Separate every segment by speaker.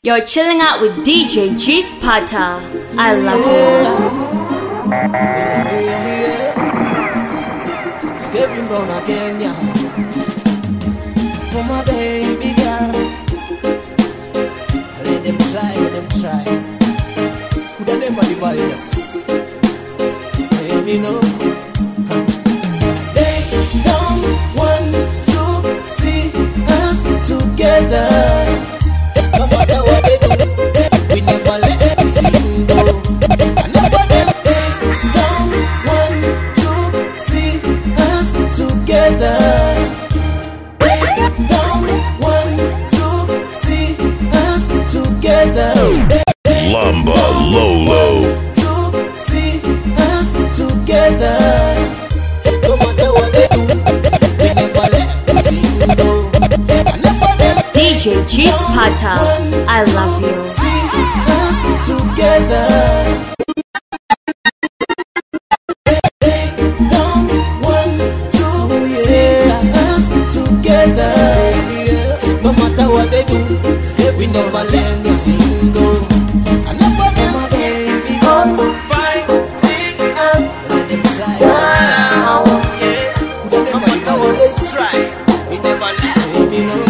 Speaker 1: You're chilling out with DJ G Sparta. I love you.
Speaker 2: It's Kevin Brown again, yeah. For my baby girl, let them try. Could I never divide us? Let me know. They don't want to see us together. No matter what they do, we never let them see go. And never them, they don't want to see us together. They don't want to see us together.
Speaker 3: Lamba Lolo.
Speaker 2: To see us together. No matter what they do, we never let them see go. And never them,
Speaker 1: DJ G Sparta. I love you.
Speaker 2: see us together. They don't want to see us together. No matter what they do, we never let them see go. And never them, baby, go fighting us. Let them try. No matter what they try, we never let them know.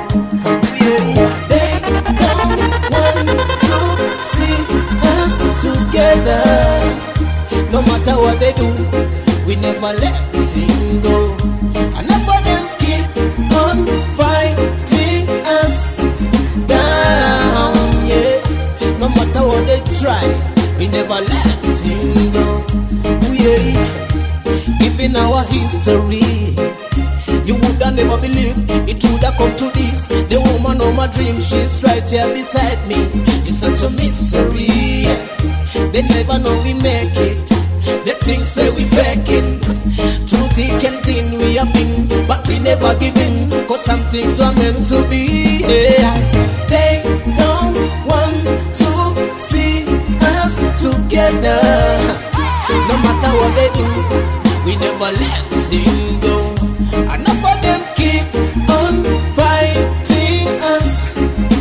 Speaker 2: They don't want to see us together. No matter what they do, we never let them sing go. And never them keep on fighting us down, yeah. No matter what they try, we never let them sing go. Ooh, yeah. Given our history, you woulda never believe it woulda come to this. The woman of my dream, she's right here beside me. It's such a mystery. They never know we make it. They think say we faking. Through thick and thin we have been, but we never give in. Cause some things are meant to be. Yeah. They don't want to see us together. No matter what they do, we never let them go. Enough of them keep on fighting us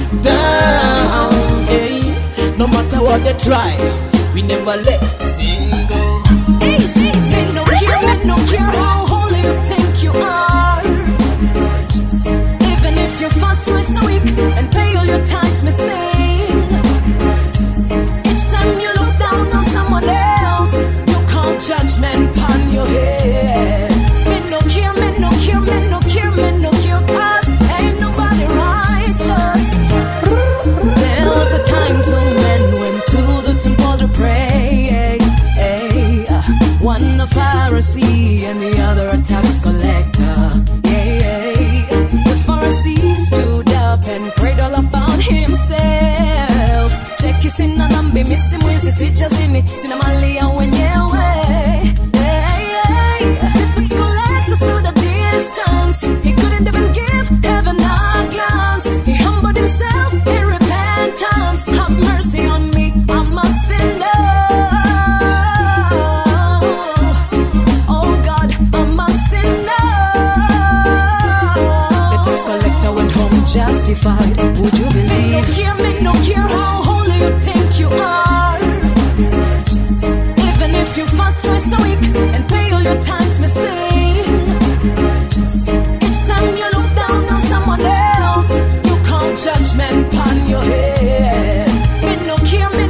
Speaker 2: down, hey. No matter what they try, we never let them go.
Speaker 4: Hey, say no care how holy you think you are. Even if you fast twice a week and pay all your tithes, me sing. Each time you look down on someone else, you call judgment upon your head. Me no care, cause ain't nobody righteous. There was a time two men went to the temple to pray. One a Pharisee and the other a tax collector. The Pharisee stood up and prayed all about himself. Check his in and ambi missy mwisi sijazini sinamalia wenyewe. The tax collector stood a distance. He couldn't even give heaven a glance. He humbled himself in repentance. Have mercy on me, I'm a sinner. Oh God, I'm a sinner. The tax collector went home justified. Would you believe? Me no care how holy you think you are. Even if you fast twice a week and pay all your tithes, me sing. Each time you look down on someone else, you call judgment upon your head. Me no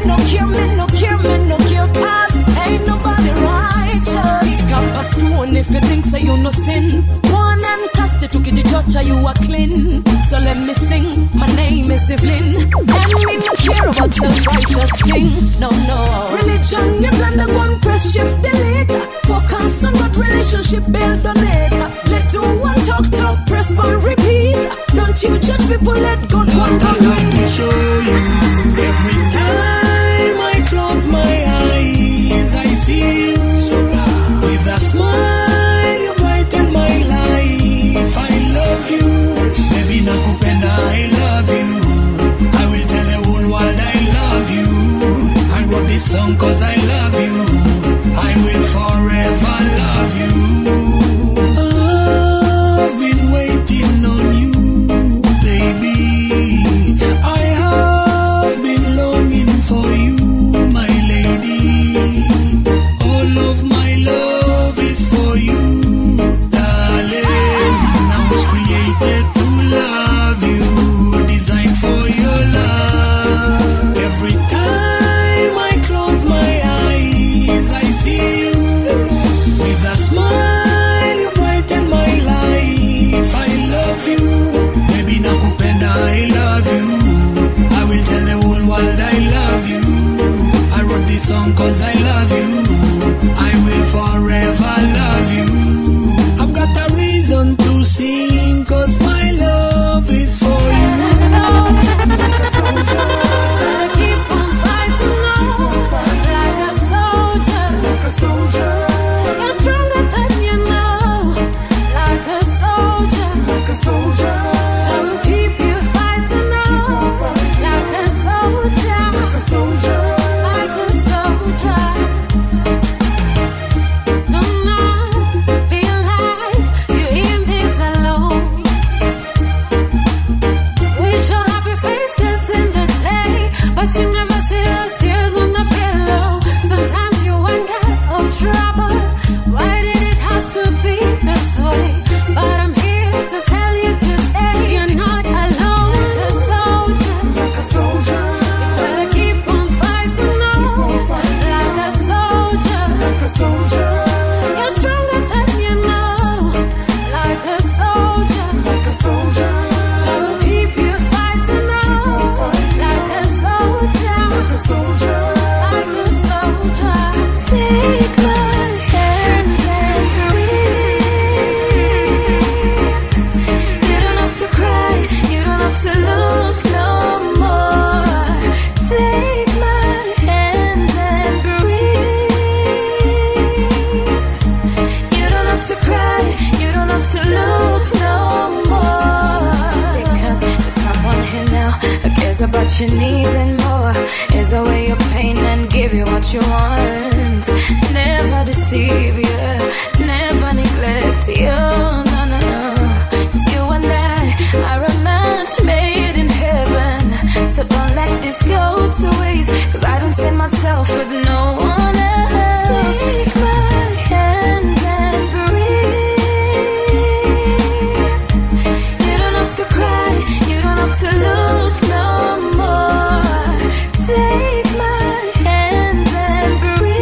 Speaker 4: care, cause ain't nobody righteous. Pick up a stone if you think so you no sin. One and cast it to get the judge, you are clean. So let me sing, my name is Evelyn. And we no care about self-righteous thing. No. Religion, you blend the one, press shift delete. Focus on what relationship build on it. Let do one talk, press one repeat. Don't you judge people, let God one
Speaker 5: I love to show you. Every time I close my eyes, I see you. With a smile, you brighten my life. I love you. Baby nakupenda, I love you. I will tell the whole world I love you. I wrote this song cause I love you. I will forever love you. I've been waiting on you, baby. I have song 'cause I love you. I will forever love you. I've got a reason to sing 'cause my love is for you.
Speaker 4: Like a soldier, gotta keep on fighting on. Like a soldier, like a soldier. You're stronger than you know. Like a soldier, like a soldier. I will keep you fighting on. Like a soldier, like a soldier. Like a soldier. No, no, feel like you're in this alone. We show happy faces in the day, but you never see those tears on the pillow. Sometimes you wonder, oh trouble, why did it have to be this way? But I'm here to tell you today, you're not alone. Like a soldier, like a soldier. You better keep on fighting on. Like a soldier, like a soldier. You're stronger than you know. Like a soldier, like a soldier. I will keep you fighting on. Like a soldier, like a soldier. Like a soldier. Take my hand and breathe. You don't have to cry, you don't have to look no more. Take my hand and breathe. You don't have to cry, you don't have to look no more. Because there's someone here now who cares about your needs and more. Is away your pain and give you what you want. Never deceive you, never neglect you. No, no, no. 'Cause you and I are a match made in heaven. So don't let this go to waste, 'cause I don't see myself with no one else. Take my hand and breathe. You don't have to cry, you don't have to look no more. Take my hand and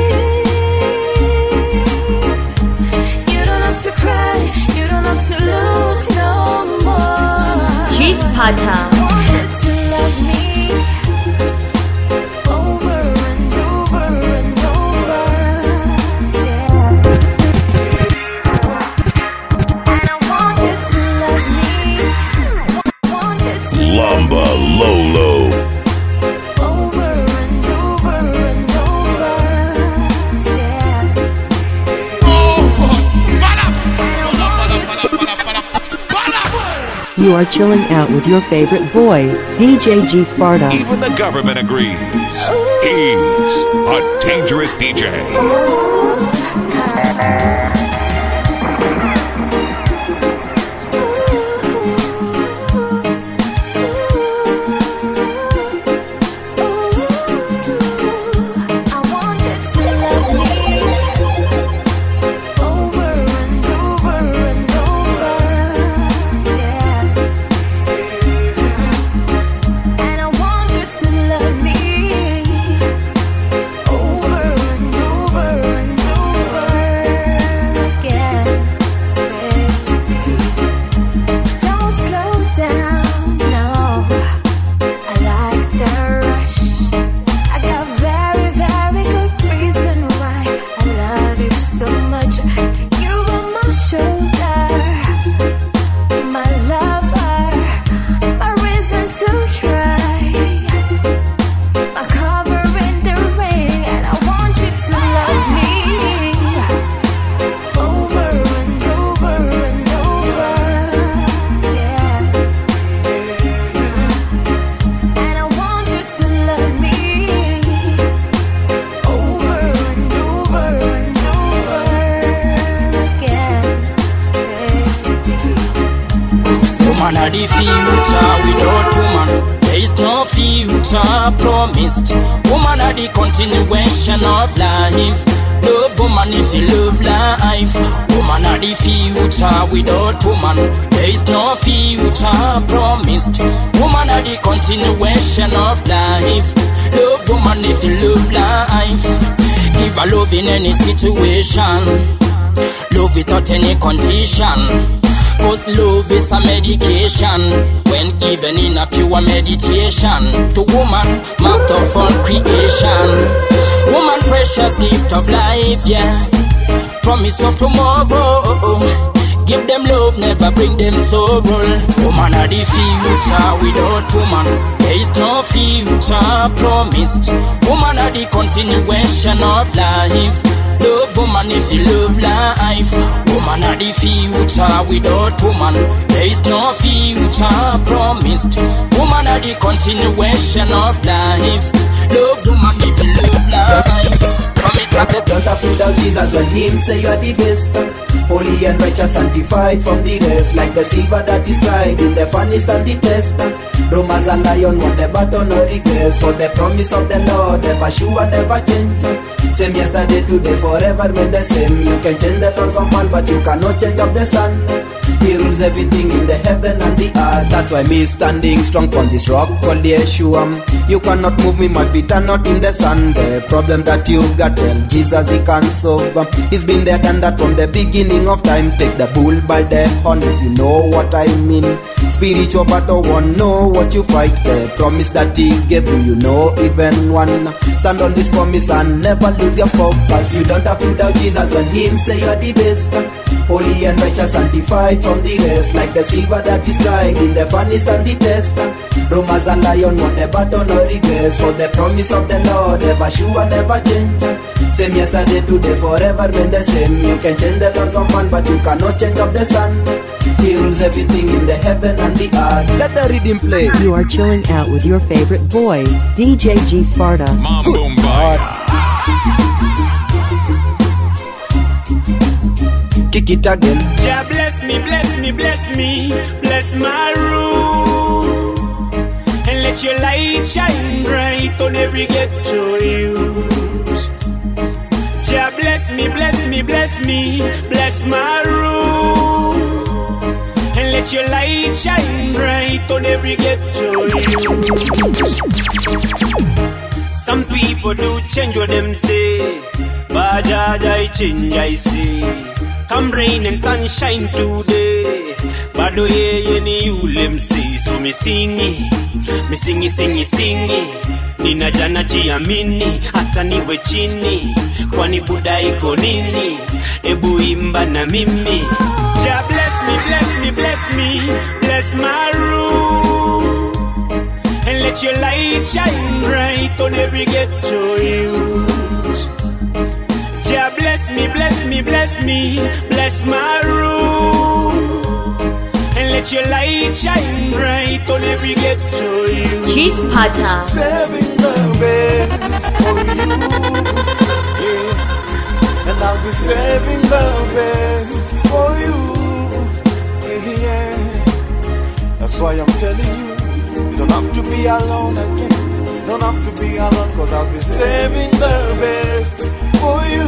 Speaker 4: breathe. You don't have to cry, you don't have to look no more.
Speaker 1: G-Spata.
Speaker 4: Wanted to love me over and over and over, yeah. And I want you to love me, want you to
Speaker 3: Lamba
Speaker 4: love me
Speaker 3: Lolo.
Speaker 4: over and over and over, yeah. And I want you to
Speaker 6: You are chilling out with your favorite boy, DJ G Sparta.
Speaker 3: Even the government agrees. He's a dangerous DJ.
Speaker 4: I want you to love me over and over and over, yeah. And I want you to love me over and over and over again, baby. Don't slow down, no. I like the rush. I got very, very good reason why I love you so much. You on my shoulder, my lover, my reason to try, my cover in the ring. And I want you to love me over and over and over, yeah. And I want you to love me over and over and over again, baby.
Speaker 7: Woman are the future, without woman there is no future promised. Woman are the continuation of life. Love woman if you love life. Woman are the future, without woman there is no future promised. Woman are the continuation of life. Love woman if you love life. Give her love in any situation, love without any condition. 'Cause love is a medication when given in a pure meditation. To woman, master of all creation. Woman precious gift of life, yeah. Promise of tomorrow. Give them love, never bring them sorrow. Woman are the future, without woman there is no future promised. Woman are the continuation of life. Love woman if you love life. Woman are the future, without woman there is no future promised. Woman are the continuation of life. Love woman if you love life. Promise that the
Speaker 8: don't have to doubt Jesus when him say you're the best. Holy and righteous, sanctified from the rest, like the silver that is tried in the furnace and the test. Rome as a lion, want the battle, no regrets. For the promise of the Lord, never sure, never change. Same yesterday, today, forever, made the same. You can change the laws of man, but you cannot change of the sun. He rules everything in the heaven and the earth. That's why me standing strong on this rock called Yeshua. You cannot move me, my feet are not in the sun. The problem that you got, tell Jesus he can solve. He's been there and that from the beginning of time. Take the bull by the horn if you know what I mean. Spiritual battle, one know what you fight. The promise that he gave you, you know even one. Stand on this promise and never lose your focus. You don't have to doubt Jesus when him say you're the best. Holy and righteous, sanctified from the rest, like the silver that is tried in the furnace and the test. Rome as a lion, want the battle, no regrets. For the promise of the Lord, never sure, never change. Same yesterday, today, forever, when the same. You can change the laws of man, but you cannot change of the sun. He rules everything in the heaven and the earth. Let the rhythm play.
Speaker 6: You are chilling out with your favorite boy, DJ G Sparta.
Speaker 3: Mambo Mbaya.
Speaker 8: Kick it again.
Speaker 9: Jah bless me, bless me, bless me, bless my room, and let your light shine bright on every ghetto youth. Jah bless me, bless me, bless me, bless my room, and let your light shine bright on every ghetto youth. Some people do change what them say, but I change I say. Come rain and sunshine today, but do ye any you lem say. So me singy, nina jana jiamini, hata niwe chini, kwani buda iko nini, ebu imba na mimi. Jah bless me, bless me, bless me, bless my room, and let your light shine bright on every ghetto youth. Jah bless me, bless me, bless me, bless my room, and let your light shine bright on every ghetto youth.
Speaker 1: G Sparta.
Speaker 10: Saving the best for you, yeah. And I'll be saving the best for you, yeah. That's why I'm telling you, you don't have to be alone again. Don't have to be alone, cause I'll be saving the best for you,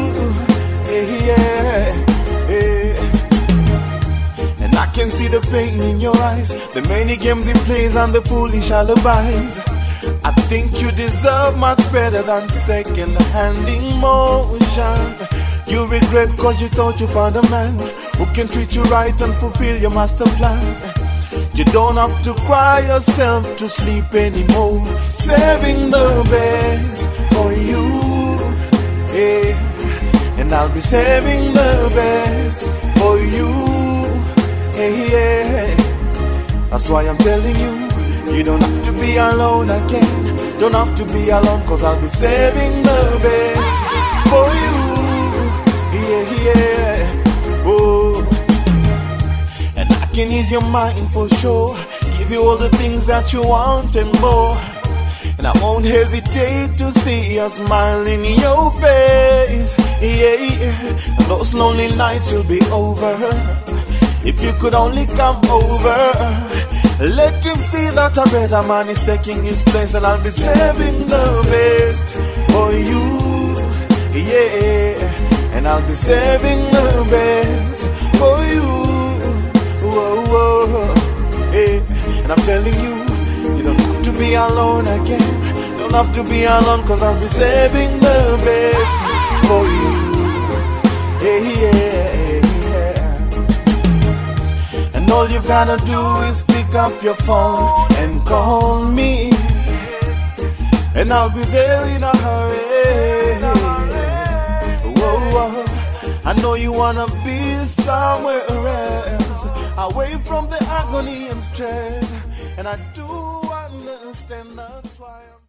Speaker 10: yeah, yeah. And I can see the pain in your eyes, the many games he plays and the foolish alibis. I think you deserve much better than second-hand emotion. You regret cause you thought you found a man who can treat you right and fulfill your master plan. You don't have to cry yourself to sleep anymore. Saving the best for you, yeah. And I'll be saving the best for you, yeah. That's why I'm telling you, you don't have to be alone again. Don't have to be alone, cause I'll be saving the best for you, yeah, yeah. Oh. And I can ease your mind for sure, give you all the things that you want and more. And I won't hesitate to see a smile in your face, yeah, yeah. And those lonely nights will be over if you could only come over. Let him see that a better man is taking his place, and I'll be saving the best for you, yeah. And I'll be saving the best for you, whoa, whoa, yeah. And I'm telling you, you don't have to be alone again. Don't have to be alone, cause I'll be saving the best for you, yeah, yeah, yeah. And all you gotta do is pick up your phone and call me. and I'll be there in a hurry. Whoa, whoa. I know you wanna be somewhere else, away from the agony and stress, and I do understand that's why